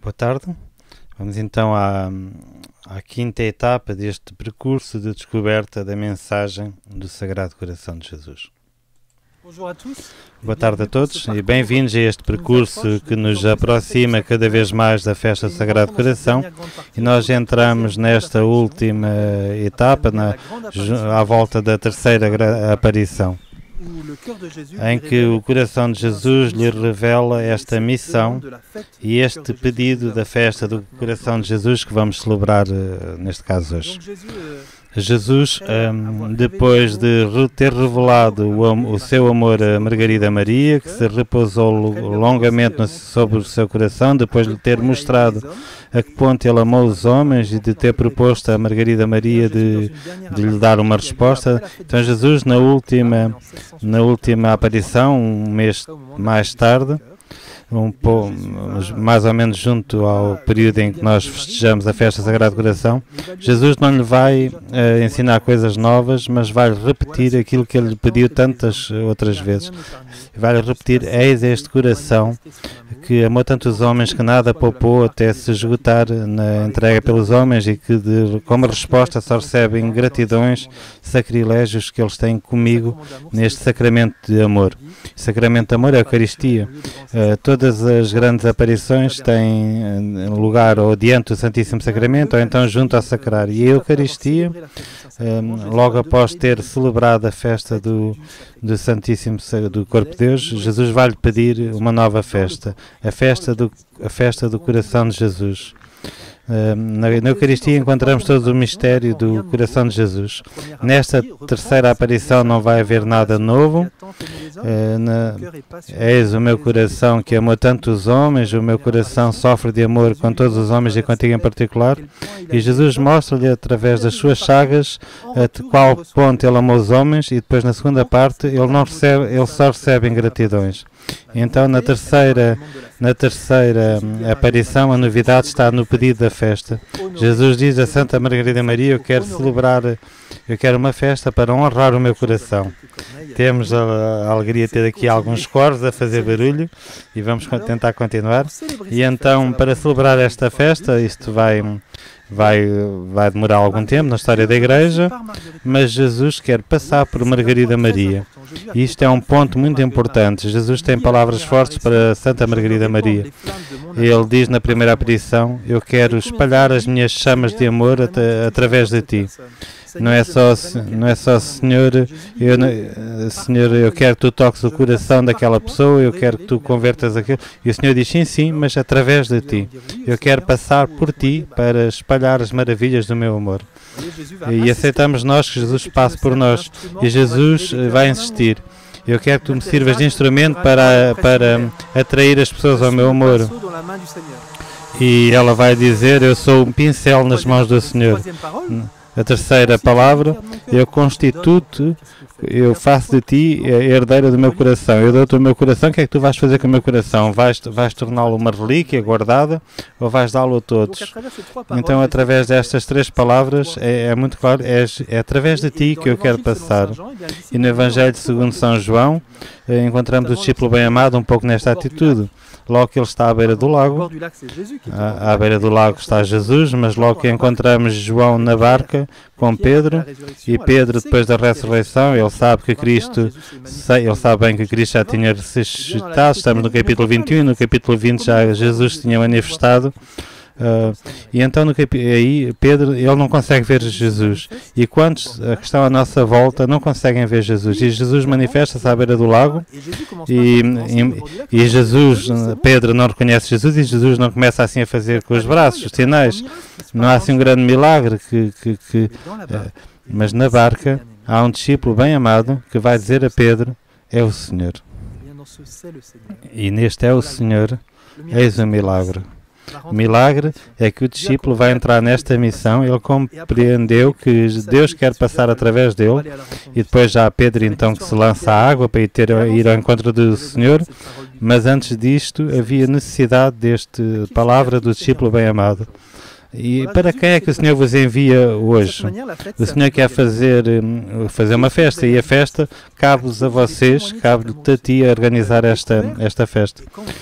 Boa tarde. Vamos então à quinta etapa deste percurso de descoberta da mensagem do Sagrado Coração de Jesus. Boa tarde a todos e bem-vindos a este percurso que nos aproxima cada vez mais da festa do Sagrado Coração, e nós entramos nesta última etapa, à volta da terceira aparição, em que o coração de Jesus lhe revela esta missão e este pedido da festa do coração de Jesus que vamos celebrar neste caso hoje. Jesus, depois de ter revelado o seu amor a Margarida Maria, que se repousou longamente sobre o seu coração, depois de lhe ter mostrado a que ponto ele amou os homens e de ter proposto a Margarida Maria de lhe dar uma resposta, então Jesus, na última aparição, um mês mais tarde, mais ou menos junto ao período em que nós festejamos a festa do Sagrado Coração, Jesus não lhe vai ensinar coisas novas, mas vai repetir aquilo que ele lhe pediu tantas outras vezes. Vai repetir: eis este coração que amou tantos homens que nada poupou até se esgotar na entrega pelos homens, e que como resposta só recebe ingratidões, sacrilégios que eles têm comigo neste sacramento de amor. O sacramento de amor é a Eucaristia. Todas as grandes aparições têm lugar ou diante do Santíssimo Sacramento ou então junto ao sacrário. E a Eucaristia, logo após ter celebrado a festa do Santíssimo do Corpo de Deus, Jesus vai-lhe pedir uma nova festa, a festa do coração de Jesus. Na Eucaristia encontramos todo o mistério do coração de Jesus. Nesta terceira aparição não vai haver nada novo. Eis o meu coração que amou tantos homens, o meu coração sofre de amor com todos os homens e contigo em particular. E Jesus mostra-lhe através das suas chagas a qual ponto ele amou os homens, e depois na segunda parte ele só recebe ingratidões. Então na terceira aparição a novidade está no pedido da festa. Jesus diz a Santa Margarida Maria: eu quero uma festa para honrar o meu coração. Temos a alegria de ter aqui alguns coros a fazer barulho e vamos tentar continuar. E então, para celebrar esta festa, isto vai demorar algum tempo na história da Igreja, mas Jesus quer passar por Margarida Maria. E isto é um ponto muito importante. Jesus tem palavras fortes para Santa Margarida Maria. Ele diz na primeira aparição: eu quero espalhar as minhas chamas de amor através de ti. Não é só Senhor, eu quero que tu toques o coração daquela pessoa, eu quero que tu convertas aquilo. E o Senhor diz: sim, mas através de ti. Eu quero passar por ti para espalhar as maravilhas do meu amor. E aceitamos nós que Jesus passe por nós. E Jesus vai insistir: eu quero que tu me sirvas de instrumento para atrair as pessoas ao meu amor. E ela vai dizer: eu sou um pincel nas mãos do Senhor. A terceira palavra: eu faço de ti a herdeira do meu coração. Eu dou-te o meu coração, o que é que tu vais fazer com o meu coração? Vais torná-lo uma relíquia guardada ou vais dá-lo a todos? Então, através destas três palavras, é muito claro, é através de ti que eu quero passar. E no Evangelho segundo São João, encontramos o discípulo bem-amado um pouco nesta atitude. Logo que ele está à beira do lago, à beira do lago está Jesus, mas logo que encontramos João na barca com Pedro, e Pedro, depois da ressurreição, ele sabe bem que Cristo já tinha ressuscitado. Estamos no capítulo 21, no capítulo 20 já Jesus tinha manifestado. E então aí Pedro, ele não consegue ver Jesus, e quantos que estão à nossa volta não conseguem ver Jesus, e Jesus manifesta-se à beira do lago, e Jesus, Pedro não reconhece Jesus, e Jesus não começa assim a fazer com os braços os sinais. Não há assim um grande milagre mas na barca há um discípulo bem amado que vai dizer a Pedro: é o Senhor. E neste é o Senhor, eis o milagre. O milagre é que o discípulo vai entrar nesta missão. Ele compreendeu que Deus quer passar através dele, e depois já há Pedro então que se lança à água para ir ao encontro do Senhor, mas antes disto havia necessidade desta palavra do discípulo bem-amado. E para quem é que o Senhor vos envia hoje? O Senhor quer fazer uma festa e a festa cabe-vos a vocês, cabe-te a ti a organizar esta festa.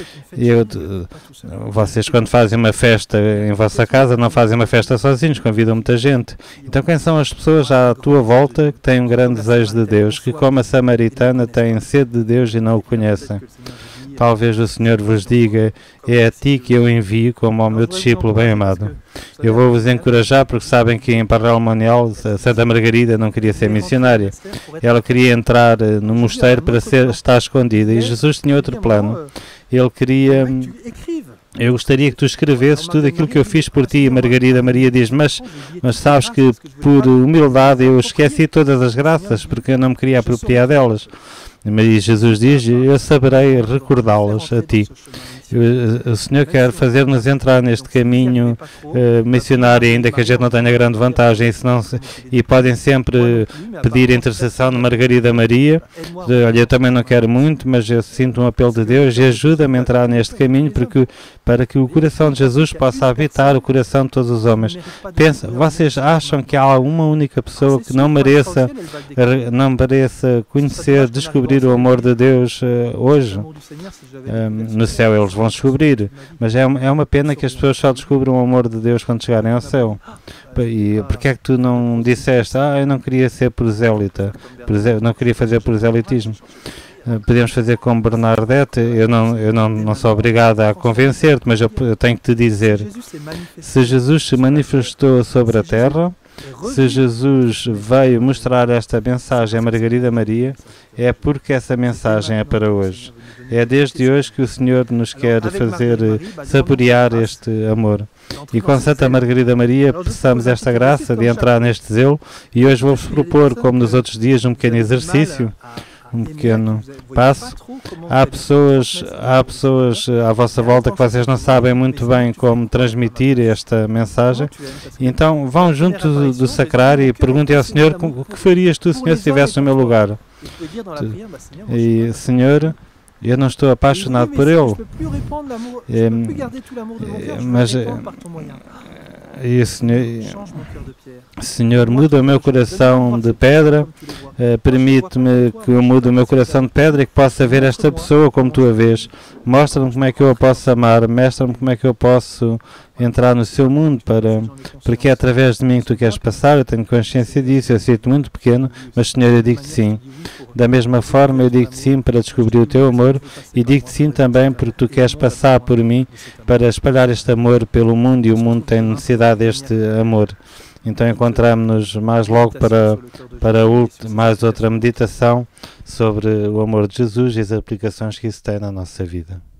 Vocês quando fazem uma festa em vossa casa não fazem uma festa sozinhos, convidam muita gente. Então quem são as pessoas à tua volta que têm um grande desejo de Deus, que como a samaritana têm sede de Deus e não o conhecem? Talvez o Senhor vos diga, é a ti que eu envio como ao meu discípulo bem amado. Eu vou vos encorajar porque sabem que em Parral Monial, Santa Margarida não queria ser missionária. Ela queria entrar no mosteiro para estar escondida e Jesus tinha outro plano. Ele queria... Eu gostaria que tu escrevesses tudo aquilo que eu fiz por ti. E Margarida Maria diz, mas sabes que por humildade eu esqueci todas as graças porque eu não me queria apropriar delas. Mas Jesus diz, eu saberei recordá-las a ti. O Senhor quer fazer-nos entrar neste caminho missionário, ainda que a gente não tenha grande vantagem, e podem sempre pedir intercessão de Margarida Maria. Olha, eu também não quero muito, mas eu sinto um apelo de Deus e ajuda-me a entrar neste caminho para que o coração de Jesus possa habitar o coração de todos os homens. Pensa, vocês acham que há uma única pessoa que não mereça conhecer, descobrir o amor de Deus hoje? No céu eles vão descobrir, mas é uma pena que as pessoas só descubram o amor de Deus quando chegarem ao céu. E porquê é que tu não disseste, eu não queria ser prosélita, não queria fazer proselitismo? Podemos fazer como Bernadette, eu não sou obrigada a convencer-te, mas eu tenho que te dizer, se Jesus se manifestou sobre a terra, se Jesus veio mostrar esta mensagem a Margarida Maria, é porque essa mensagem é para hoje. É desde hoje que o Senhor nos quer fazer saborear este amor. E com Santa Margarida Maria peçamos esta graça de entrar neste zelo, e hoje vou-vos propor, como nos outros dias, um pequeno exercício, um pequeno passo. Há pessoas à vossa volta que vocês não sabem muito bem como transmitir esta mensagem. Então vão junto do sacrário e perguntem ao Senhor o que farias tu, Senhor, se estivesse no meu lugar. E, Senhor, eu não estou apaixonado por Ele. Mas e o Senhor muda o meu coração de pedra, permite-me que eu mude o meu coração de pedra e que possa ver esta pessoa como tu a vês. Mostra-me como é que eu a posso amar, mostra-me como é que eu posso entrar no seu mundo, porque é através de mim que tu queres passar. Eu tenho consciência disso, eu sinto muito pequeno, mas Senhor, eu digo-te sim. Da mesma forma, eu digo-te sim para descobrir o teu amor, e digo-te sim também porque tu queres passar por mim para espalhar este amor pelo mundo, e o mundo tem necessidade deste amor. Então encontramos-nos mais logo para mais outra meditação sobre o amor de Jesus e as aplicações que isso tem na nossa vida.